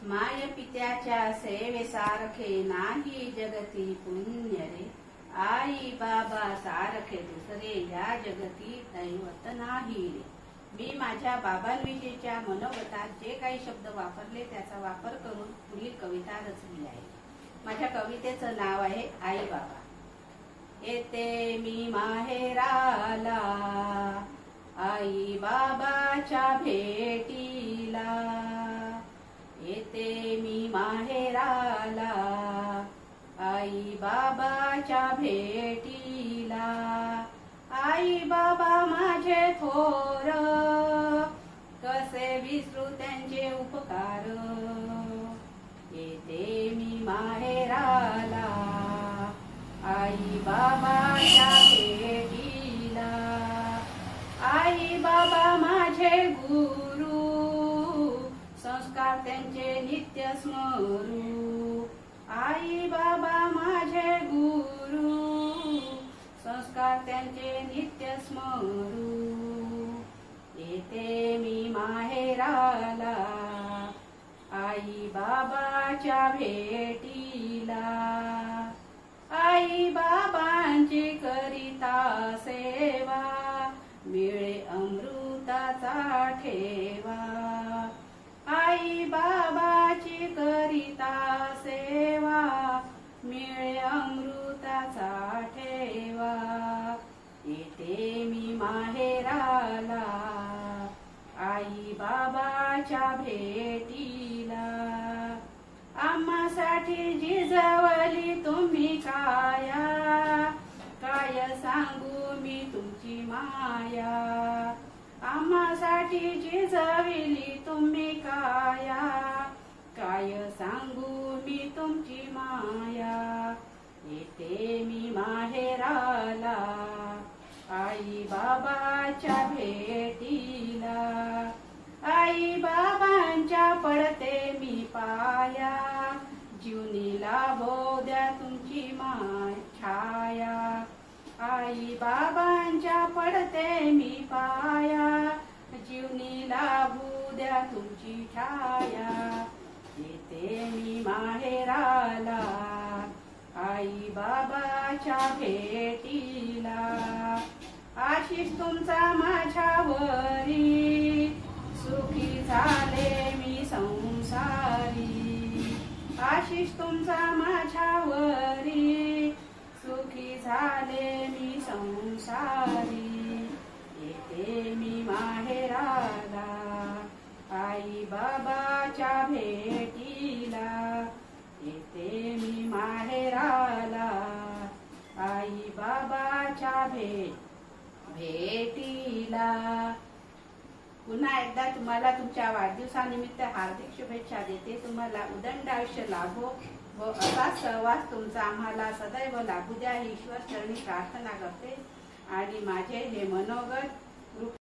माय पित्याच्या सेवेसारखे नाही जगती पुण्य रे। आई बाबा सारखे दुसरे या जगती दैवत नाही रे। मी माझ्या बाबांविषयीच्या मनोगतात जे काही शब्द वापरले त्याचा वापर करून पुढील कविता रचली आहे। माझ्या कवितेचं नाव आहे आई बाबा। येते मी माहेराला आई बाबाच्या भेटीला, येते मी माहेराला आई बाबाच्या भेटीला। आई बाबा माझे थोर, कसे विसरू त्यांचे उपकार। येते मी माहेराला आई बाबाच्या भेटीला। आई बाबा माझे गुरु, संस्कार त्यांचे नित्य स्मरू। आई बाबा माझे गुरु, संस्कार त्यांचे नित्य स्मरू। येते मी माहेराला आई बाबाच्या भेटीला। आई बाबांची करिता सेवा, मिळे अमृताचा ठेवा। आई बाबाची करिता सेवा, मिळे अमृताचा ठेवा। येते मी माहेराला आई बाबाच्या भेटीला। आम्हासाठी जिजावली तुम्ही काया, काय सांगू मी तुमची माया। आम्हासाठी जिजावली तुम्ही काया, काय सांगू मी तुमची माया। येते मी माहेराला आई बाबाच्या भेटीला। आई बाबांच्या पडते मी पाया, जीवनीला बोद्या तुमची छाया। आई बाबांच्या पडते मी पाया, जीवनीला बोद्या तुमची छाया। येते मी माहेराला आई बाबाच्या भेटीला। आशीष तुमचा माझ्यावरी, सुखी झाले मी संसारी। आशीष तुमचा माझ्यावरी, सुखी झाले मी संसारी। येते मी माहेराला आई बाबाच्या भेटीला। येते मी माहेराला आई बाबाच्या भेटीला। पुन्हा एकदा तुम्हाला तुमच्या वाढदिवसानिमित्त हार्दिक शुभेच्छा देते। तुम्हाला उदंड आयुष्य लाभो व असा सहवास तुमचा आम्हाला सदैव लाभू द्या ही ईश्वर चरणी प्रार्थना करते। आणि माझे हे मनोगत